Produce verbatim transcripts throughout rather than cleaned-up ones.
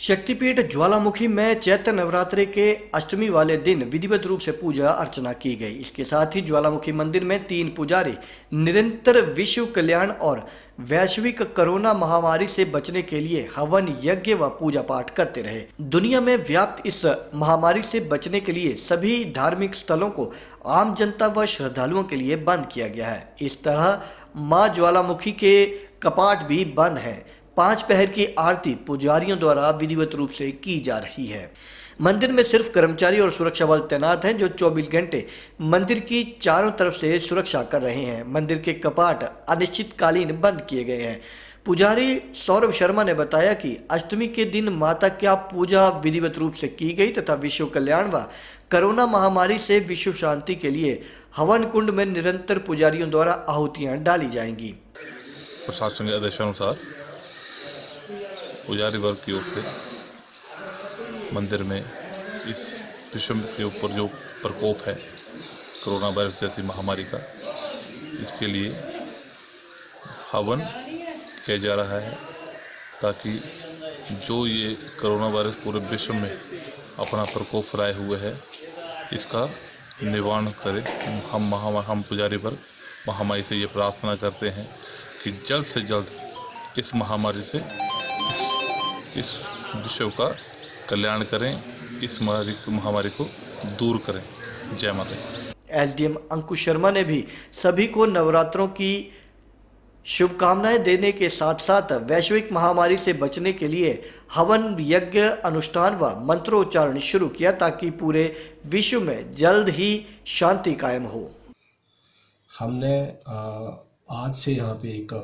शक्तिपीठ ज्वालामुखी में चैत्र नवरात्रि के अष्टमी वाले दिन विधिवत रूप से पूजा अर्चना की गई। इसके साथ ही ज्वालामुखी मंदिर में तीन पुजारी निरंतर विश्व कल्याण और वैश्विक कोरोना महामारी से बचने के लिए हवन यज्ञ व पूजा पाठ करते रहे। दुनिया में व्याप्त इस महामारी से बचने के लिए सभी धार्मिक स्थलों को आम जनता व श्रद्धालुओं के लिए बंद किया गया है। इस तरह मां ज्वालामुखी के कपाट भी बंद हैं। पांच पहर की आरती पुजारियों द्वारा विधिवत रूप से की जा रही है। मंदिर में सिर्फ कर्मचारी और सुरक्षा बल तैनात हैं जो चौबीस घंटे मंदिर की चारों तरफ से सुरक्षा कर रहे हैं। मंदिर के कपाट अनिश्चितकालीन बंद किए गए हैं। पुजारी सौरभ शर्मा ने बताया कि अष्टमी के दिन माता की पूजा विधिवत रूप से की गई तथा विश्व कल्याण व कोरोना महामारी से विश्व शांति के लिए हवन कुंड में निरंतर पुजारियों द्वारा आहुतियां डाली जाएंगी। प्रशासन के आदेशानुसार पुजारी वर्ग की ओर से मंदिर में इस विषम के ऊपर जो प्रकोप है कोरोना वायरस जैसी महामारी का, इसके लिए हवन किया जा रहा है ताकि जो ये कोरोना वायरस पूरे विश्व में अपना प्रकोप फैलाए हुए है इसका निवारण करे। हम महा हम पुजारी वर्ग महामारी से ये प्रार्थना करते हैं कि जल्द से जल्द इस महामारी से इस, इस विश्व का कल्याण करें, इस महामारी को दूर करें। जय माता। एसडीएम अंकुश शर्मा ने भी सभी को नवरात्रों की शुभकामनाएं देने के साथ साथ वैश्विक महामारी से बचने के लिए हवन यज्ञ अनुष्ठान व मंत्रोच्चारण शुरू किया ताकि पूरे विश्व में जल्द ही शांति कायम हो। हमने आज से यहाँ पे एक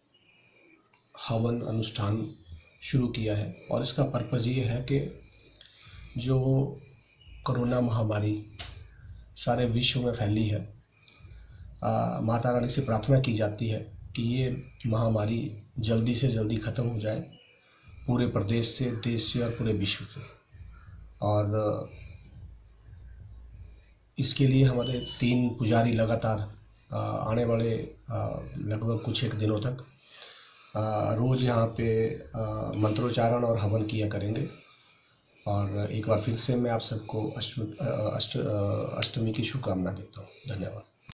हवन अनुष्ठान शुरू किया है और इसका पर्पज़ ये है कि जो कोरोना महामारी सारे विश्व में फैली है, आ, माता रानी से प्रार्थना की जाती है कि ये महामारी जल्दी से जल्दी ख़त्म हो जाए पूरे प्रदेश से, देश से और पूरे विश्व से। और इसके लिए हमारे तीन पुजारी लगातार आ, आने वाले लगभग कुछ एक दिनों तक रोज़ यहाँ पे मंत्रोच्चारण और हवन किया करेंगे। और एक बार फिर से मैं आप सबको अष्ट अष्ट अष्टमी की शुभकामना देता हूँ। धन्यवाद।